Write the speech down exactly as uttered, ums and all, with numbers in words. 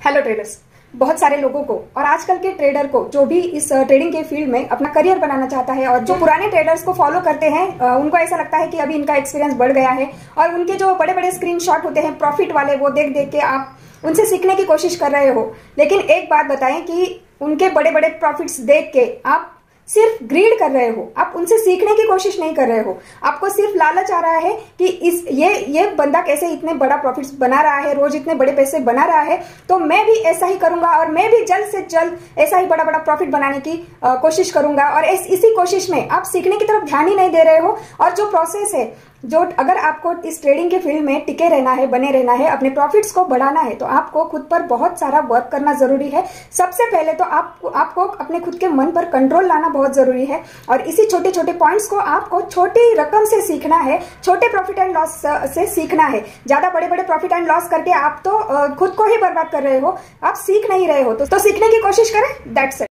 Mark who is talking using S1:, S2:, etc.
S1: Hello traders, बहुत सारे लोगों को और आजकल के ट्रेडर को जो भी इस ट्रेडिंग के फील्ड में अपना करियर बनाना चाहता है और जो पुराने ट्रेडर्स को फॉलो करते हैं उनको ऐसा लगता है कि अभी इनका एक्सपीरियंस बढ़ गया है और उनके जो बड़े बड़े स्क्रीनशॉट होते हैं प्रॉफिट वाले, वो देख देख के आप उनसे सीखने की कोशिश कर रहे हो। लेकिन एक बात बताएं कि उनके बड़े बड़े प्रॉफिट्स देख के आप सिर्फ ग्रीड कर रहे हो, आप उनसे सीखने की कोशिश नहीं कर रहे हो। आपको सिर्फ लालच आ रहा है कि इस ये ये बंदा कैसे इतने बड़ा प्रॉफिट्स बना रहा है, रोज इतने बड़े पैसे बना रहा है, तो मैं भी ऐसा ही करूंगा और मैं भी जल्द से जल्द ऐसा ही बड़ा बड़ा प्रॉफिट बनाने की आ, कोशिश करूंगा। और इस, इसी कोशिश में आप सीखने की तरफ ध्यान ही नहीं दे रहे हो। और जो प्रोसेस है, जो अगर आपको इस ट्रेडिंग के फील्ड में टिके रहना है, बने रहना है, अपने प्रॉफिट्स को बढ़ाना है, तो आपको खुद पर बहुत सारा वर्क करना जरूरी है। सबसे पहले तो आपको आपको अपने खुद के मन पर कंट्रोल लाना बहुत जरूरी है और इसी छोटे छोटे पॉइंट्स को आपको छोटी रकम से सीखना है, छोटे प्रॉफिट एंड लॉस से सीखना है। ज्यादा बड़े बड़े प्रॉफिट एंड लॉस करके आप तो खुद को ही बर्बाद कर रहे हो, आप सीख नहीं रहे हो। तो, तो सीखने की कोशिश करें, दैट्स इट।